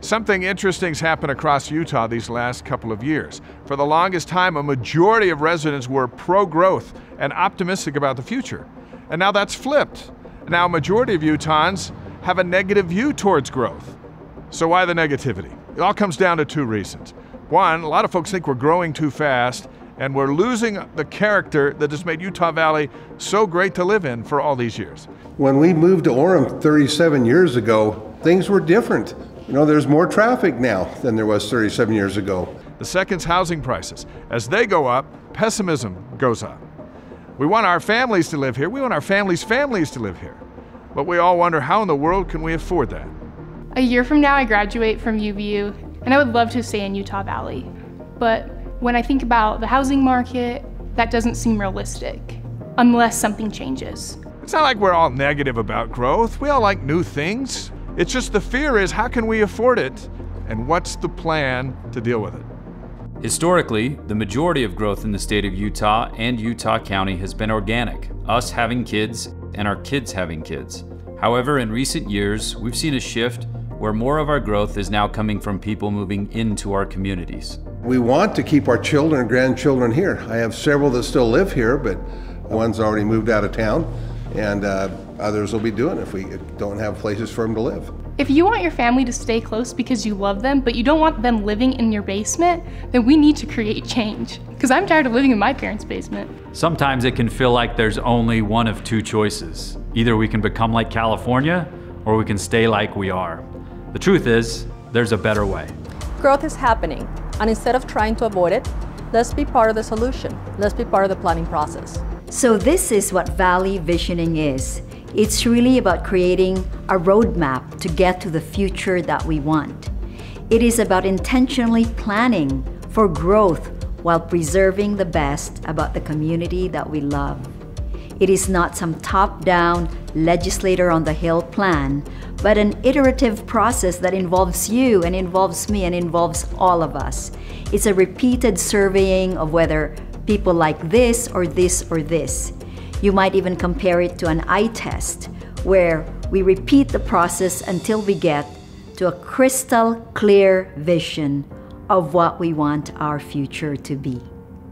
Something interesting's happened across Utah these last couple of years. For the longest time, a majority of residents were pro-growth and optimistic about the future. And now that's flipped. Now a majority of Utahns have a negative view towards growth. So why the negativity? It all comes down to two reasons. One, a lot of folks think we're growing too fast and we're losing the character that has made Utah Valley so great to live in for all these years. When we moved to Orem 37 years ago, things were different. You know, there's more traffic now than there was 37 years ago. The second's housing prices. As they go up, pessimism goes up. We want our families to live here. We want our families' families to live here. But we all wonder, how in the world can we afford that? A year from now, I graduate from UVU, and I would love to stay in Utah Valley. But when I think about the housing market, that doesn't seem realistic, unless something changes. It's not like we're all negative about growth. We all like new things. It's just the fear is, how can we afford it? And what's the plan to deal with it? Historically, the majority of growth in the state of Utah and Utah County has been organic, us having kids and our kids having kids. However, in recent years, we've seen a shift where more of our growth is now coming from people moving into our communities. We want to keep our children and grandchildren here. I have several that still live here, but one's already moved out of town, and others will be doing it if we don't have places for them to live. If you want your family to stay close because you love them, but you don't want them living in your basement, then we need to create change. Because I'm tired of living in my parents' basement. Sometimes it can feel like there's only one of two choices. Either we can become like California, or we can stay like we are. The truth is, there's a better way. Growth is happening, and instead of trying to avoid it, let's be part of the solution. Let's be part of the planning process. So this is what Valley Visioning is. It's really about creating a roadmap to get to the future that we want. It is about intentionally planning for growth while preserving the best about the community that we love. It is not some top-down, legislator on the Hill plan, but an iterative process that involves you and involves me and involves all of us. It's a repeated surveying of whether people like this or this or this. You might even compare it to an eye test, where we repeat the process until we get to a crystal clear vision of what we want our future to be.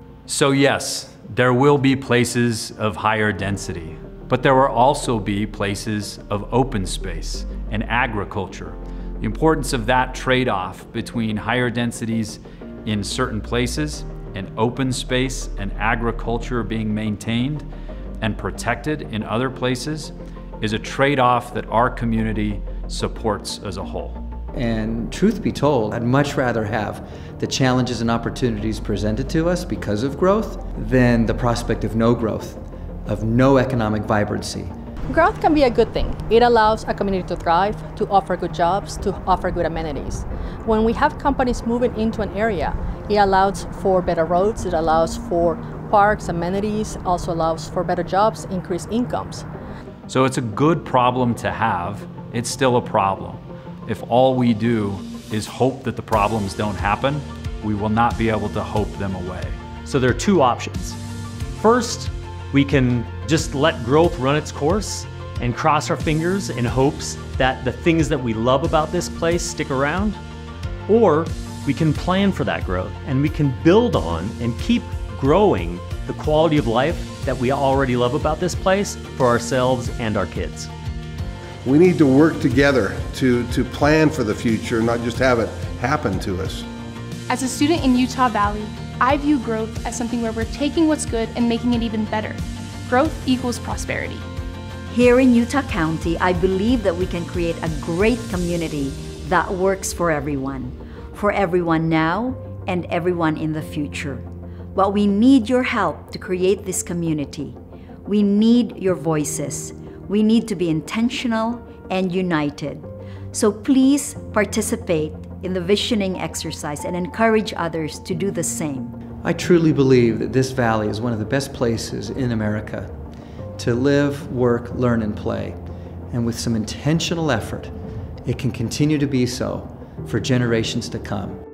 So yes, there will be places of higher density, but there will also be places of open space and agriculture. The importance of that trade-off between higher densities in certain places and open space and agriculture being maintained and protected in other places is a trade-off that our community supports as a whole. And truth be told, I'd much rather have the challenges and opportunities presented to us because of growth than the prospect of no growth, of no economic vibrancy. Growth can be a good thing. It allows a community to thrive, to offer good jobs, to offer good amenities. When we have companies moving into an area, it allows for better roads, it allows for parks, amenities, also allows for better jobs, increased incomes. So it's a good problem to have. It's still a problem. If all we do is hope that the problems don't happen, we will not be able to hope them away. So there are two options. First, we can just let growth run its course and cross our fingers in hopes that the things that we love about this place stick around. Or we can plan for that growth and we can build on and keep growing the quality of life that we already love about this place for ourselves and our kids. We need to work together to plan for the future, not just have it happen to us. As a student in Utah Valley, I view growth as something where we're taking what's good and making it even better. Growth equals prosperity. Here in Utah County, I believe that we can create a great community that works for everyone now and everyone in the future. But we need your help to create this community. We need your voices. We need to be intentional and united. So please participate in the visioning exercise and encourage others to do the same. I truly believe that this valley is one of the best places in America to live, work, learn, and play. And with some intentional effort, it can continue to be so for generations to come.